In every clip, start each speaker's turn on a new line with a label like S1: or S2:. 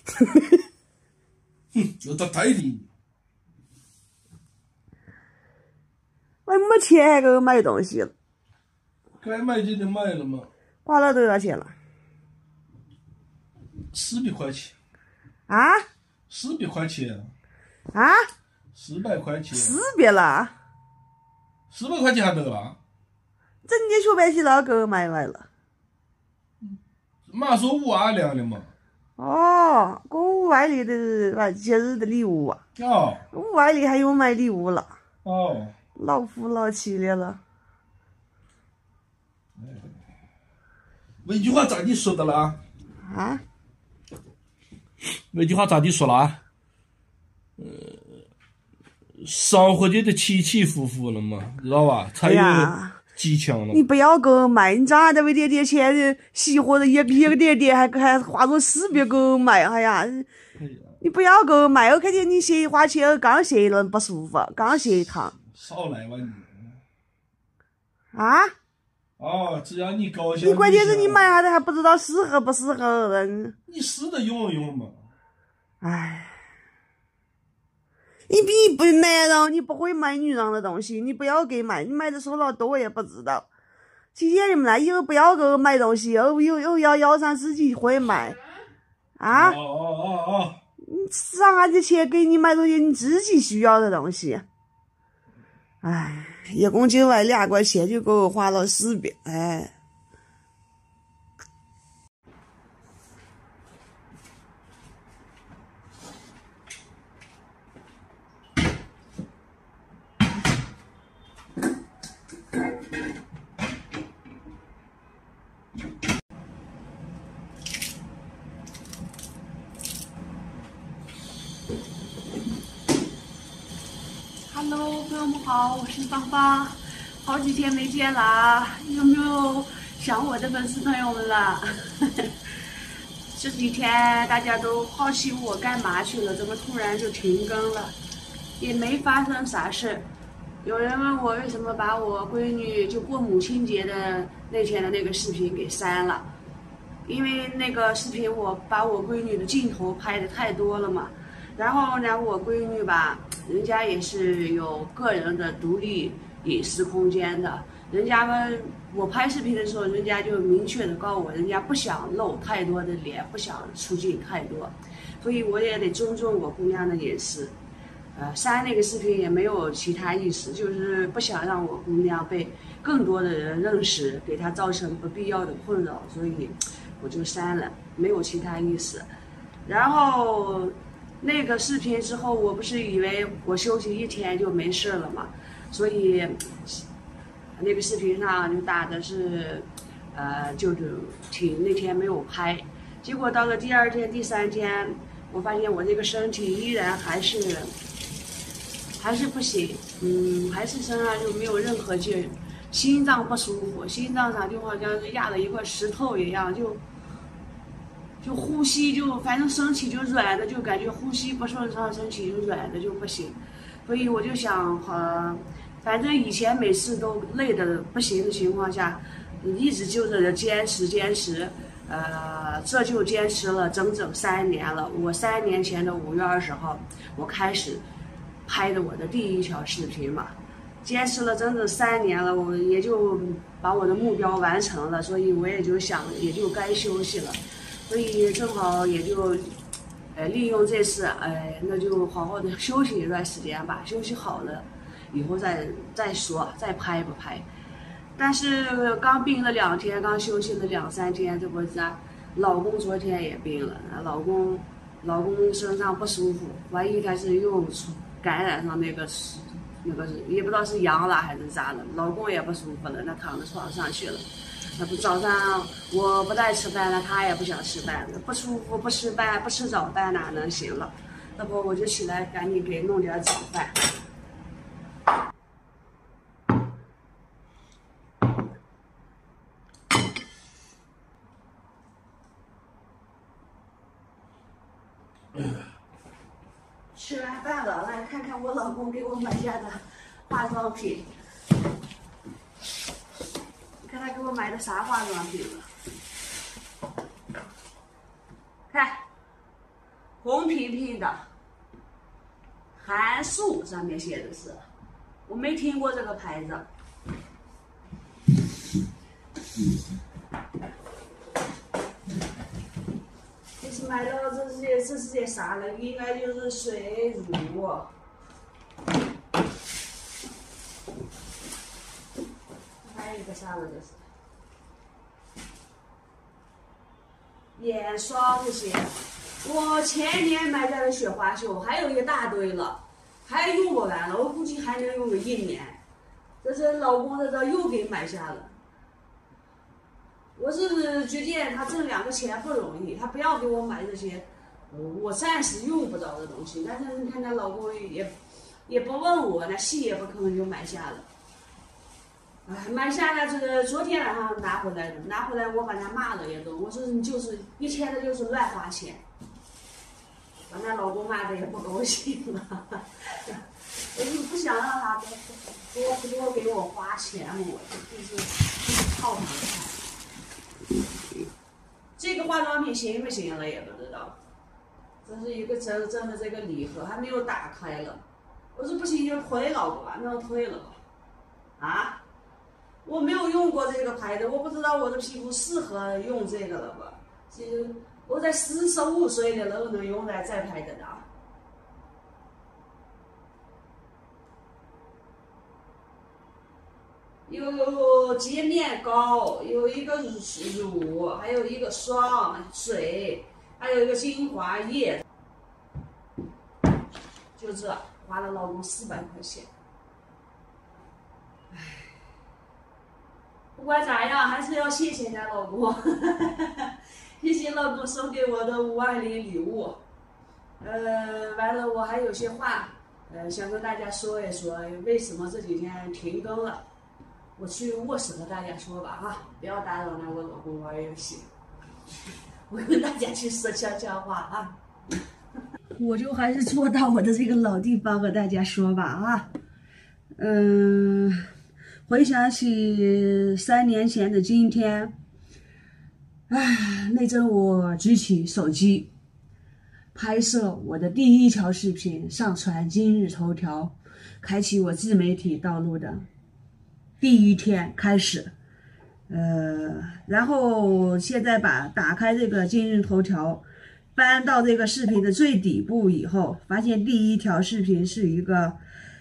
S1: 哼，又到台里。
S2: 我没钱还给我买东西了。
S1: 该买就得买了嘛。
S2: 花了多少钱了
S1: 400块钱。
S2: 啊
S1: 400块钱。
S2: 啊
S1: 400块钱。
S2: 400了
S1: 400块钱还得啊？
S2: 整天学白洗脑给我买了。
S1: 马上说520的嘛。
S2: 哦，给我520的节日的礼物啊。
S1: 哦。
S2: 520还用买礼物了。
S1: 哦。
S2: 老夫老妻的了。
S1: 那句话咋地说的啦？
S2: 啊？
S1: 那句话咋地说啦？生活就得起起伏伏了嘛，知道吧？才有激情了。
S2: 你不要给我买，你咋这么点点钱熄火的一个点点，还花着400给我买，哎呀！你不要给我买，我看见你歇花钱，刚歇一轮不舒服，刚歇一趟。
S1: 少来吧你！
S2: 啊？
S1: 哦，只要你高兴。
S2: 你关键是你买下来还不知道适合不适合人。
S1: 你试着用一用嘛。
S2: 唉，你不男人，你不会买女人的东西，你不要给买，你买的收了多我也不知道。谢谢你们了，以后不要给我买东西，又要上自己会买。啊？
S1: 哦。
S2: 你上俺的钱给你买东西，你自己需要的东西。唉，一共就买2块钱，就给我花了400，哎。
S3: Hello， 朋友们好，我是芳芳，好几天没见啦，有没有想我的粉丝朋友们了？这几天大家都好奇我干嘛去了，怎么突然就停更了？也没发生啥事。有人问我为什么把我闺女就过母亲节的那天的那个视频给删了，因为那个视频我把我闺女的镜头拍的太多了嘛。然后呢，我闺女吧，人家也是有个人的独立隐私空间的。人家们，我拍视频的时候，人家就明确的告诉我，人家不想露太多的脸，不想出镜太多，所以我也得尊重我姑娘的隐私。删那个视频也没有其他意思，就是不想让我姑娘被更多的人认识，给她造成不必要的困扰，所以我就删了，没有其他意思。然后那个视频之后，我不是以为我休息1天就没事了嘛，所以那个视频上就打的是，就那天没有拍。结果到了第2天、第3天，我发现我这个身体依然还是不行，还是身上就没有任何劲儿，心脏不舒服，心脏上就好像是压了一块石头一样，就呼吸就反正身体就软的，就感觉呼吸不顺畅，身体就软的就不行。所以我就想，反正以前每次都累的不行的情况下，一直就在这坚持，这就坚持了整整3年了。我3年前的5月20号，我开始拍的我的第1条视频嘛，坚持了整整3年了，我也就把我的目标完成了，所以我也就想，也就该休息了。所以正好也就，利用这次，那就好好的休息一段时间吧。休息好了，以后再说，再拍不拍。但是刚病了2天，刚休息了2、3天，这不是老公昨天也病了，老公身上不舒服，万一他是又感染上那个也不知道是阳了还是咋了，老公也不舒服了，那躺在床上去了。那不早上我不带吃饭了，他也不想吃饭了，不舒服不吃饭，不吃早饭哪能行了？那不我就起来赶紧给弄点早饭。吃完饭了，来看看我老公给我买下的化妆品。你看他给我买的啥化妆品了？看， 平平的，韩束上面写的是，我没听过这个牌子。这是买了这是些啥呢？应该就是水乳。还有一个啥了？这是眼霜这些。我前年买的雪花秀，还有一大堆了，还用不完了，我估计还能用个1年。这是老公这又给买下了。我是觉得他挣2个钱不容易，他不要给我买这些我暂时用不着的东西。但是你看他老公也不问我，那戏也不吭就买下了。哎，买下来这个昨天晚上拿回来的，拿回来我把他骂了也都，我说你就是一天的就是乱花钱，把他老公骂的也不高兴了。我就不想让他多给我花钱，我就是靠他看。这个化妆品行不行了也不知道，这是一个真的这个礼盒还没有打开了，我说不行就退了吧，那我退了吧。啊，我没有用过这个牌子，我不知道我的皮肤适合用这个了吧？其实我在45岁的都能用在这牌子的。有洁面膏，有一个乳，还有一个霜水，还有一个精华液，就这花了老公400块钱。唉，不管咋样，还是要谢谢咱老公，谢谢老公送给我的520礼物。完了，我还有些话，想跟大家说一说，为什么这几天停更了。我去卧室和大家说吧，哈，不要打扰那我老公玩游戏。我跟大家去说悄悄话啊。我就还是坐到我的这个老地方和大家说吧啊。回想起3年前的今天，那阵我举起手机，拍摄我的第1条视频，上传今日头条，开启我自媒体道路的第1天开始，然后现在打开这个今日头条，翻到这个视频的最底部以后，发现第1条视频是一个，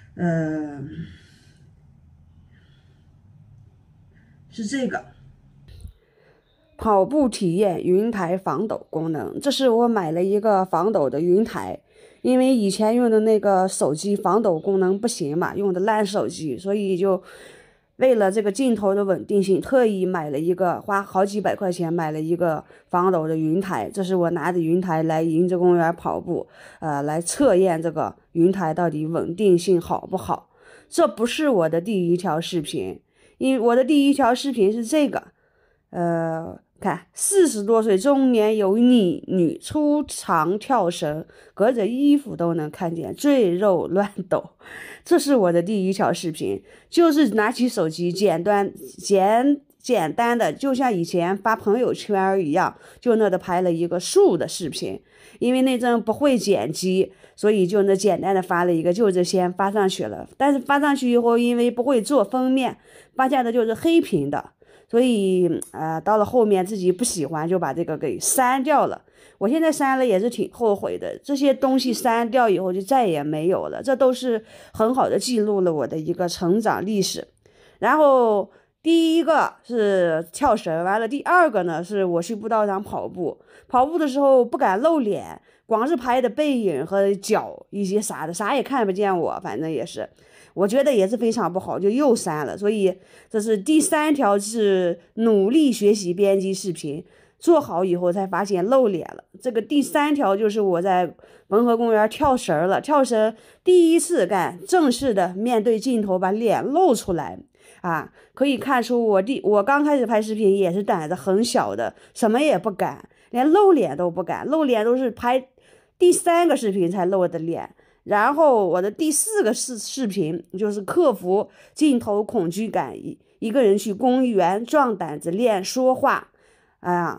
S3: 是这个跑步体验云台防抖功能。这是我买了一个防抖的云台，因为以前用的那个手机防抖功能不行嘛，用的烂手机，所以就为了这个镜头的稳定性，特意买了一个，花好几百块钱买了一个防抖的云台。这是我拿着云台来迎着公园跑步，来测验这个云台到底稳定性好不好。这不是我的第1条视频，因为我的第1条视频是这个，看40多岁中年油腻女出场跳绳，隔着衣服都能看见赘肉乱抖。这是我的第1条视频，就是拿起手机简单的，就像以前发朋友圈一样，就那的拍了一个树的视频。因为那阵不会剪辑，所以就那简单的发了一个，就这先发上去了。但是发上去以后，因为不会做封面，发下的就是黑屏的。所以到了后面自己不喜欢，就把这个给删掉了。我现在删了也是挺后悔的，这些东西删掉以后就再也没有了。这都是很好的记录了我的一个成长历史。然后第1个是跳绳，完了第2个呢是我去步道上跑步的时候不敢露脸，光是拍的背影和脚一些啥的，啥也看不见我，反正也是。我觉得也是非常不好，就又删了。所以这是第3条，是努力学习编辑视频，做好以后才发现露脸了。这个第3条就是我在汾河公园跳绳了，跳绳第1次干，正式的面对镜头把脸露出来啊，可以看出我刚开始拍视频也是胆子很小的，什么也不敢，连露脸都不敢，露脸都是拍第3个视频才露的脸。然后我的第4个视频就是克服镜头恐惧感，一个人去公园壮胆子练说话。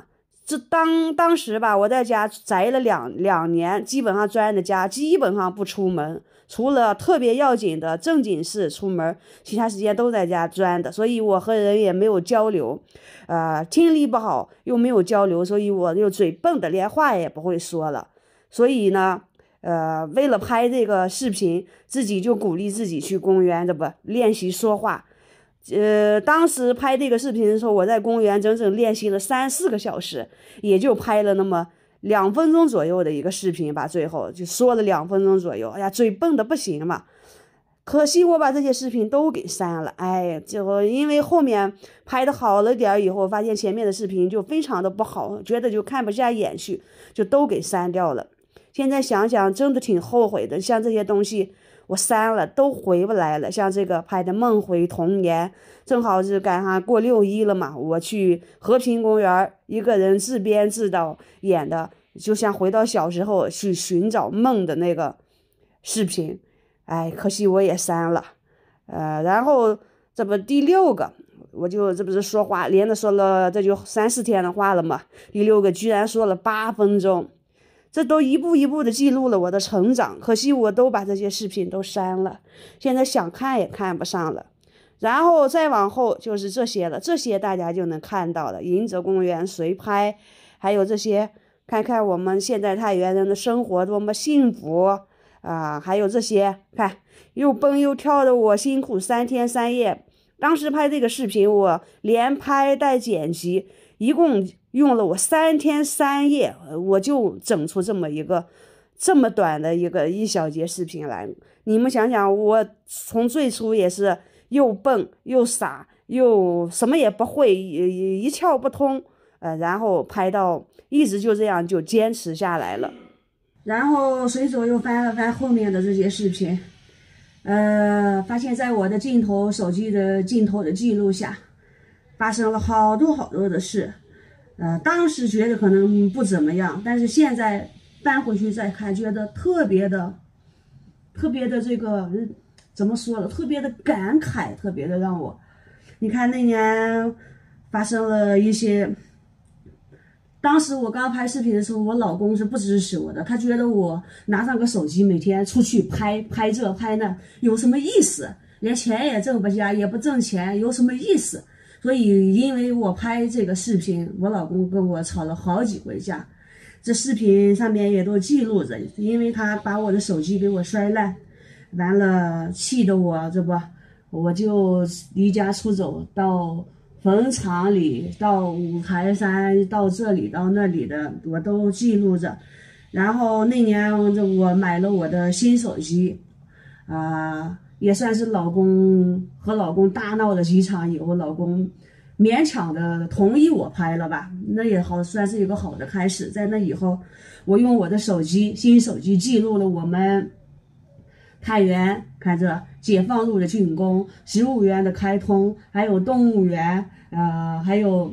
S2: 当时吧，我在家宅了两年，基本上钻着家，基本上不出门，除了特别要紧的正经事出门，其他时间都在家钻的，所以我和人也没有交流，听力不好又没有交流，所以我就嘴笨的连话也不会说了。所以呢，为了拍这个视频，自己就鼓励自己去公园练习说话。当时拍这个视频的时候，我在公园整整练习了3-4个小时，也就拍了那么2分钟左右的一个视频吧，最后就说了2分钟左右。哎呀，嘴笨的不行嘛，可惜我把这些视频都给删了。哎，就因为后面拍的好了点以后，发现前面的视频就非常的不好，觉得就看不下眼去，就都给删掉了。现在想想真的挺后悔的，像这些东西我删了都回不来了。像这个拍的梦回童年，正好是赶上过6·1了嘛，我去和平公园一个人自编自导演的，就像回到小时候去寻找梦的那个视频。哎，可惜我也删了。然后这不第6个，我就这不是说话连着说了这就3-4天的话了嘛，第6个居然说了8分钟。这都一步一步的记录了我的成长，可惜我都把这些视频都删了，现在想看也看不上了。然后再往后就是这些了，这些大家就能看到了，迎泽公园随拍，还有这些看看我们现在太原人的生活多么幸福还有这些看又蹦又跳的我辛苦3天3夜。当时拍这个视频我连拍带剪辑，一共用了我3天3夜，我就整出这么短的一小节视频来。你们想想，我从最初也是又笨又傻又什么也不会，一窍不通，然后拍到一直就这样就坚持下来了。然后随手又翻了翻后面的这些视频，发现在我的手机的镜头的记录下，发生了好多好多的事。当时觉得可能不怎么样，但是现在翻回去再看，觉得特别的这个怎么说呢？特别的感慨，特别的让我，你看那年发生了一些。当时我刚拍视频的时候，我老公是不支持我的，他觉得我拿上个手机每天出去拍这拍那有什么意思？连钱也挣不下，也不挣钱，有什么意思？所以因为我拍这个视频，我老公跟我吵了好几回架。这视频上面也都记录着，因为他把我的手机给我摔烂，完了气得我就离家出走，到坟场里，到五台山，到这里到那里的我都记录着。然后那年我买了我的新手机，也算是和老公大闹了几场以后，老公勉强的同意我拍了吧，那也算是一个好的开始。在那以后，我用我的新手机记录了我们太原看着解放路的竣工，植物园的开通，还有动物园，还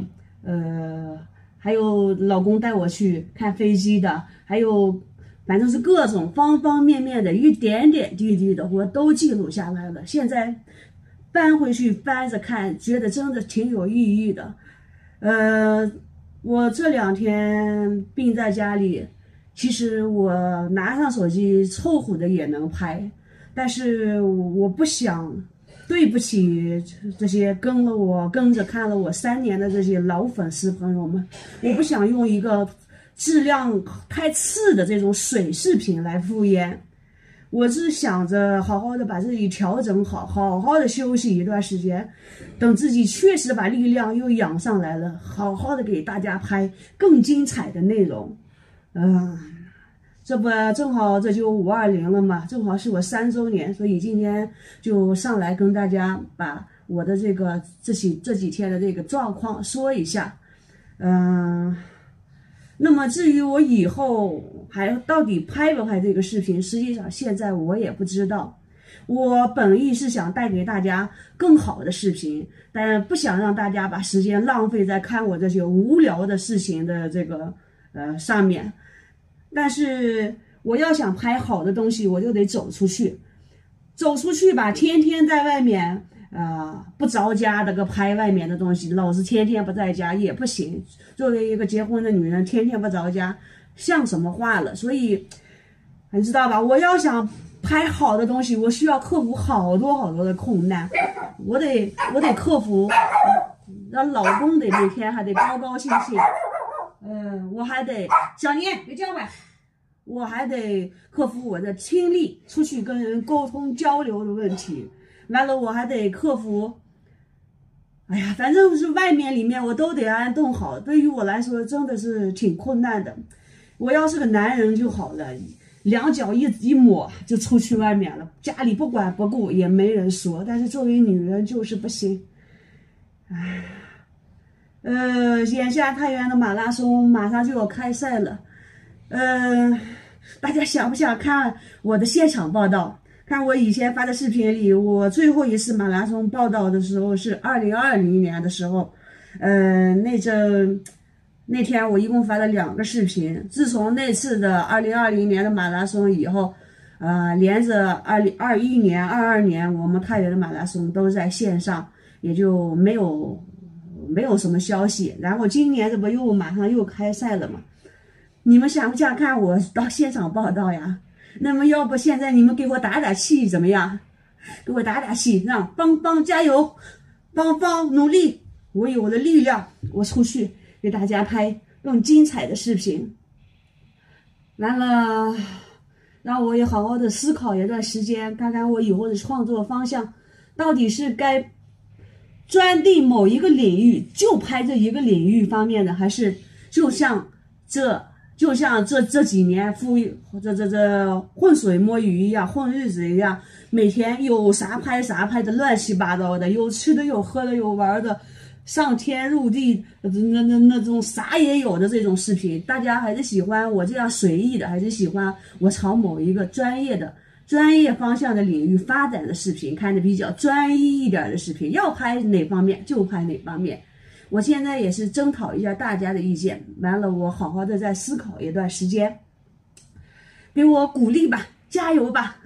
S2: 有老公带我去看飞机的，还有反正是各种方方面面的一点点滴滴的我都记录下来了。现在翻回去翻着看，觉得真的挺有意义的。我这2天病在家里，其实我拿上手机凑合的也能拍，但是我不想对不起这些跟着看了我3年的这些老粉丝朋友们，我不想用一个质量太次的这种水视频来敷衍。我是想着好好的把自己调整好，好好的休息一段时间，等自己确实把力量又养上来了，好好的给大家拍更精彩的内容。这不正好这就520了嘛，正好是我3周年，所以今天就上来跟大家把我的这几天的这个状况说一下。那么至于我以后还到底拍不拍这个视频，实际上现在我也不知道。我本意是想带给大家更好的视频，但不想让大家把时间浪费在看我这些无聊的事情的上面。但是我要想拍好的东西，我就得走出去吧，天天在外面不着家的个拍外面的东西，老是天天不在家也不行。作为一个结婚的女人，天天不着家，像什么话了？所以你知道吧？我要想拍好的东西，我需要克服好多好多的困难，我得克服，让老公得每天还得高高兴兴，我还得小年别叫吧。我还得克服我的听力，出去跟人沟通交流的问题。完了，我还得克服，哎呀，反正是外面里面我都得安顿好。对于我来说，真的是挺困难的。我要是个男人就好了，两脚一抹就出去外面了，家里不管不顾也没人说。但是作为女人就是不行。哎，眼下太原的马拉松马上就要开赛了。大家想不想看我的现场报道？看我以前发的视频里，我最后一次马拉松报道的时候是2020年的时候，那天我一共发了2个视频。自从那次的2020年的马拉松以后，连着2021年、22年我们太原的马拉松都在线上，也就没有什么消息。然后今年这不马上又开赛了嘛？你们想不想看我到现场报道呀？那么要不现在你们给我打打气怎么样？给我打打气，让邦邦加油，邦邦努力，我有了力量，我出去给大家拍更精彩的视频。完了，让我也好好的思考一段时间，看看我以后的创作方向到底是该专定某一个领域，就拍这一个领域方面的，还是就像这几年这浑水摸鱼一样，混日子一样，每天有啥拍啥拍的，乱七八糟的，有吃的有喝的有玩的，上天入地那种啥也有的这种视频。大家还是喜欢我这样随意的，还是喜欢我朝某一个专业方向的领域发展的视频，看的比较专一一点的视频，要拍哪方面就拍哪方面。我现在也是征讨一下大家的意见，完了我好好的再思考一段时间，给我鼓励吧，加油吧。